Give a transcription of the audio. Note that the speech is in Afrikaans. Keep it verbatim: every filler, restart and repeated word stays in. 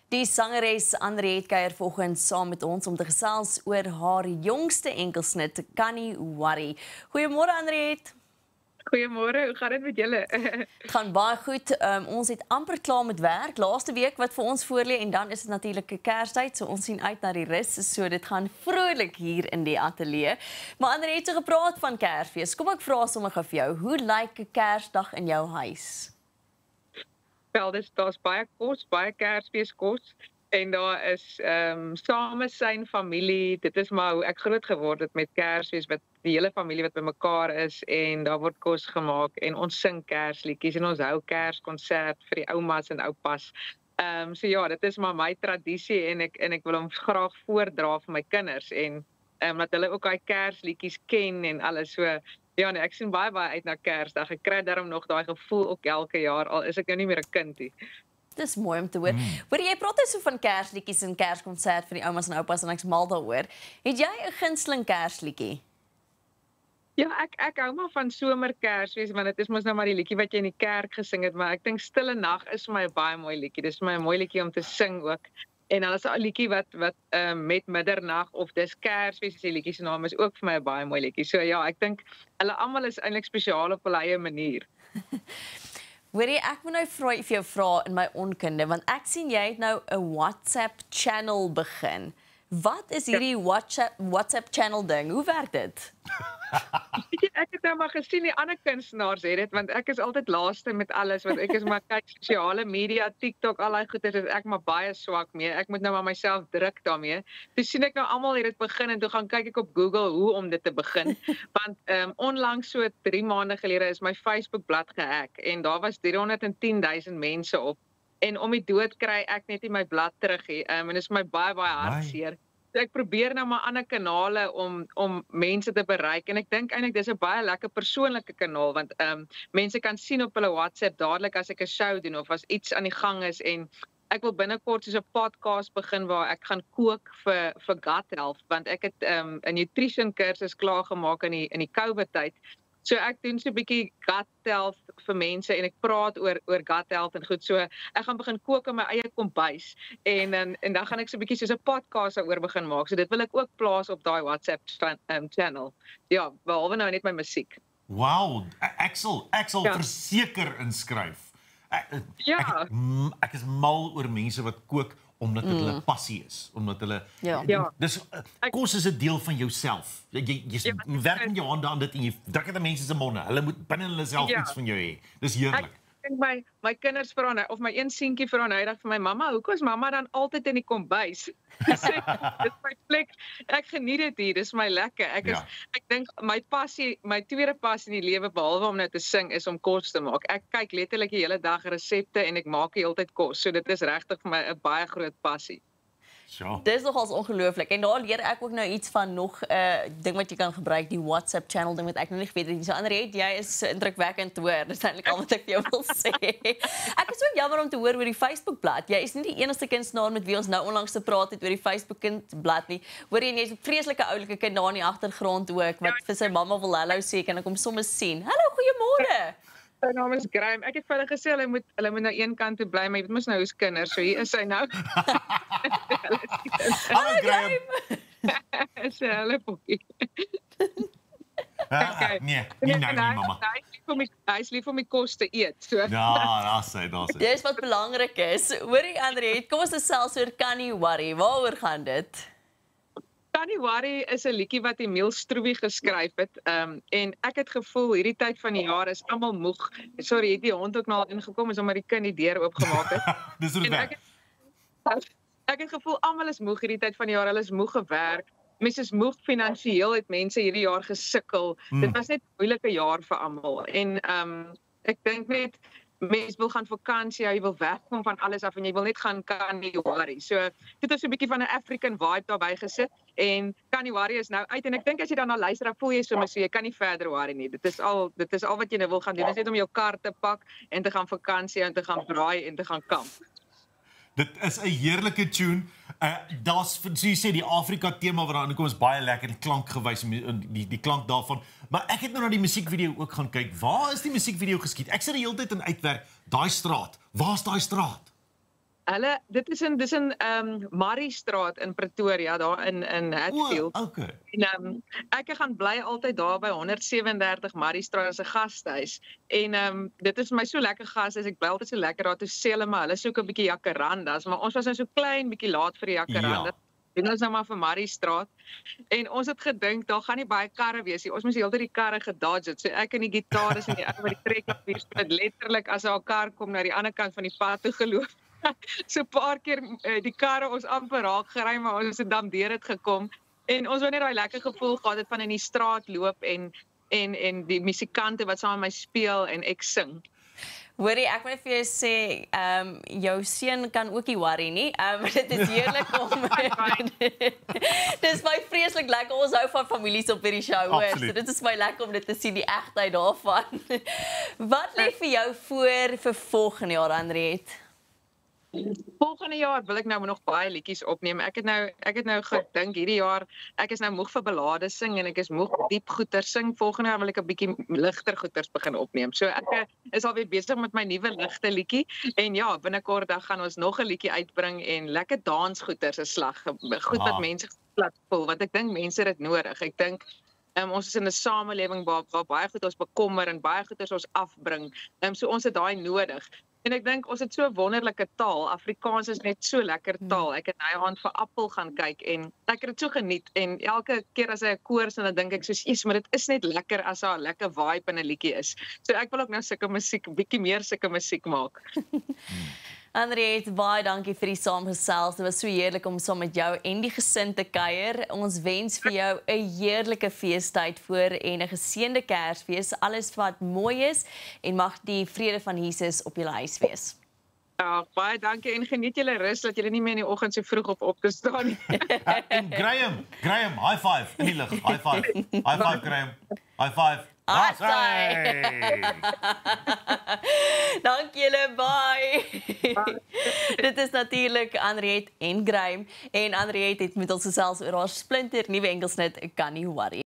Die sangeres Andriëtte kuier vanoggend saam met ons om te gesels oor haar jongste enkelsnit, KANNIE WARRIE. Goeiemôre Andriëtte. Goeiemôre, hoe gaan dit met julle? Het gaan baie goed. Um, ons het amper klaar met werk. Laaste week wat vir ons voorlê en dan is dit natuurlik 'n Kerstyd, so ons sien uit na die rus. So dit gaan vrolik hier in die ateljee. Maar Andriëtte het gepraat van Kersfees. Kom ek vra sommer gou vir jou, hoe lyk 'n Kersdag in jou huis? Wel, dis daar's baie kos, baie Kersfeeskos en daar is ehm um, samesyn familie. Dit is maar hoe ek groot geword het met Kersfees, met die hele familie wat bymekaar is en daar word kos gemaak en ons sing Kersliedjies en ons hou Kerskonsert vir die oumas en oupas. Ehm um, so ja, dit is maar my tradisie en ek en ek wil hom graag voordra vir my kinders en ehm um, dat hulle ook daai Kersliedjies ken en alles so. Ja nee, ek sien baie baie uit na Kersdag. Ek kry daarom nog daai gevoel ook elke jaar al is ek nou nie meer 'n kind nie. Dis mooi om te hoor. Mm. Hoor jy praat so van Kersliedjies en Kerskonsert vir die oumas en oupas en ek's mal daaroor. Het jy 'n gunsteling Kersliedjie? Ja, ek ek hou maar van somer Kersfees want dit is mos nou maar die liedjie wat jy in die kerk gesing het, maar ek dink Stille Nag is vir my 'n baie mooi liedjie. Dis vir my 'n mooi liedjie om te sing ook. En dan is 'n liedjie wat wat uh, met middernag of dis Kersfees as die liedjie se naam is ook vir my 'n baie mooi liedjie. So ja, ek dink hulle almal is eintlik spesiaal op hulle eie manier. Hoorie, ek moet nou vra vir jou vra in my onkunde want ek sien jy het nou 'n WhatsApp channel begin. Wat is hierdie WhatsApp WhatsApp channel ding? Hoe werk dit? Ek het nou maar gesien die ander kunstenaars het dit want ek is altyd laaste met alles want ek is maar kyk sosiale media, TikTok, al daai goeie is ek maar baie swak mee. Ek moet nou maar myself druk daarmee. Toe sien ek nou almal het dit begin en toe gaan kyk ek op Google hoe om dit te begin. Want ehm um, onlangs so drie maande gelede is my Facebook bladsy gehack en daar was driehonderd en tien duisend mense op. En om die dood kry ek net nie my blad terug nie. Um, en dit is my baie baie hartseer. So ek probeer nou maar ander kanale om om mense te bereik en ek dink eintlik dis 'n baie lekker persoonlike kanaal want ehm um, mense kan sien op hulle WhatsApp dadelik as ek 'n show doen of as iets aan die gang is en ek wil binnekort so 'n podcast begin waar ek gaan kook vir vir gut health want ek het ehm um, 'n nutrition kursus klaar gemaak in die in die COVID tyd. So ek doen so 'n bietjie gut health vir mense en ek praat oor oor gut health en goed. So ek gaan begin kook in my eie kombuis en dan en dan gaan ek so 'n bietjie soos 'n podcast daaroor begin maak. So dit wil ek ook plaas op daai WhatsApp um, channel. Ja, behalwe nou net my musiek. Wow, ek sal ek sal ja. verseker inskryf. Ek, ja. ek, ek is mal oor mense wat kook omdat dit mm. hulle passie is, omdat hulle ja. ja. Dis kos is 'n deel van jouself. Jy jy, jy ja, werk met jou hande aan dit en jy druk dit aan mense se monde. Hulle moet binne hulle self ja. iets van jou hê. Dis heerlik. Ek dink my my kinders vra nou of my een seentjie vra nou eendag vir my mamma, hoekom is mamma dan altyd in die kombuis? Dis my plek. Ek geniet dit hier. Dis my lekker. Ek is ja. ek dink my passie, my tweede passie in die lewe behalwe om nou te sing is om kos te maak. Ek kyk letterlik die hele dag resepte en ek maak die hele tyd kos. So dit is regtig vir my 'n baie groot passie. Ja. Dis nogals ongelooflik en daar leer ek ook nou iets van nog 'n uh, ding wat jy kan gebruik, die WhatsApp channel ding wat ek nog nie geweet het nie. So Andriëtte, jy is indrukwekkend te hoor. Dis eintlik al wat ek vir jou wil sê. Ek is ook jammer om te hoor oor die Facebook bladsy. Jy is nie die enigste kunstenaar met wie ons nou onlangs gepraat het oor die Facebook bladsy nie. Hoor jy, jy's 'n vreeslike oulike kind daar in die agtergrond ook wat vir sy mamma wil hallo sê en ek kom sommer sien. Hallo, goeiemôre. Sy naam is Graham. Ek het vir hulle gesê hulle moet hulle moet nou een kant toe bly, maar jy weet mos nou hoe's kinders. So hier is hy nou. Hallo Graham. Sy hulle pokkie. Okay. Nee, nie nou nie mamma. Hy is lief om die kos te eet. So. Ja, daar sê, daar sê. Dis wat belangrik is. Hoorie Andriëtte, kom ons gesels oor KANNIE WARRIE. Waaroor gaan dit? KANNIE WARRIE is 'n liedjie wat Emil Stroebie geskryf het. Um, en ek het gevoel hierdie tyd van die jaar is almal moeg. Sorry, het die hond ook nou al ingekom is omdat die kind die deur oopgemaak het. Dis hoe dit werk. Ek, ek het gevoel almal is moeg hierdie tyd van die jaar. Hulle is moeg gewerk. Mense is moeg finansiëel, het mense hierdie jaar gesukkel. Mm. Dit was net 'n moeilike jaar vir almal. En um, ek dink net mense wil gaan vakansie, jy wil wegkom van alles af en jy wil net gaan KANNIE WARRIE. So dit is so 'n bietjie van 'n African vibe daarbey gesit en KANNIE WARRIE is nou uit en ek dink as jy dan na luister, dan voel jy sommer so jy kan nie verder worry nie. Dit is al dit is al wat jy nou wil gaan doen. Dit is net om jou kar te pak en te gaan vakansie en te gaan braai en te gaan kamp. Dit is 'n heerlike tune. Uh, Daar's so jy sê die Afrika tema wat daarin kom is baie lekker, die klank gewys, die die klank daarvan. Maar ek het nou na die musiekvideo ook gaan kyk. Waar is die musiekvideo geskiet? Ek sit die hele tyd in uitwerk, daai straat. Waar's daai straat? Hulle dit is in dis in ehm um, Mariestraat in Pretoria daar in in Hatfield. O, okay. En um, ek gaan bly altyd daar by honderd sewe en dertig Mariestraat as 'n gastehuis. En um, dit is vir my so lekker gastehuis. Ek bly altyd so lekker daar toe sê hulle maar hulle soek 'n bietjie jacarandas, maar ons was nou so klein bietjie laat vir die jacarandas. Ja. Doen ons nou maar vir Mariestraat. En ons het gedink daar gaan nie baie karre wees nie. Ons moes heeltyd die karre gedodge het. So ek en die gitaris en die ou by die trekklavier het letterlik as 'n kar kom na die ander kant van die pad toe geloop. So 'n paar keer die karre ons amper raak gery, maar ons het dan deur dit gekom. En ons wou net daai lekker gevoel gehad het van in die straat loop en en en die musikante wat saam met my speel en ek sing. Hoorie, ek wil vir jou sê, ehm um, jou seun kan ook nie worry nie. Ehm um, dit is heerlik om Dis my vreeslik lekker. Ons hou van families op hierdie show, hoor. So dit is my lekker om dit te sien, die egtheid daarvan. Wat lê vir jou voor vir volgende jaar, Andriëtte? Volgende jaar wil ek nou nog baie liedjies opneem. Ek het nou ek het nou gedink hierdie jaar ek is nou moeg vir ballades sing en ek is moeg diep goeter sing. Volgende jaar wil ek 'n bietjie ligter goeters begin opneem. So ek is alweer besig met my nuwe ligte liedjie en ja, binnekort dan gaan ons nog 'n liedjie uitbring en lekker dansgoeters 'n slag. Goed wat mense plat voel, want ek dink mense het dit nodig. Ek dink Um, ons is in 'n samelewing waar, waar baie goed ons bekommer en baie goed ons afbring. Um, so ons het daai nodig. En ek dink ons het so 'n wonderlike taal. Afrikaans is net so lekker taal. Ek het nou aan vir Appel gaan kyk en ek het dit so geniet en elke keer as hy 'n koor sing dan dink ek soos, "Jesus, maar dit is net lekker as daar 'n lekker vibe in 'n liedjie is." So ek wil ook nou sulke musiek, bietjie meer sulke musiek maak. Andriëtte, baie dankie vir die saamgesels. Dit was so heerlik om saam met jou en die gesin te kuier. Ons wens vir jou 'n heerlike feestyd voor en 'n geseënde Kersfees. Alles wat mooi is en mag die vrede van Jesus op julle huis wees. Ja, baie dankie en geniet julle rus dat julle nie meer in die oggend so vroeg op op te staan nie. En Graham, Graham, high five in die lug. High five. High five Graham. High five. Awesome. Dankie julle, bye. Dit is natuurlik Andriëtte en Graham en Andriëtte het met ons gesels oor haar splinter nuwe enkelsnit Kannie Warrie.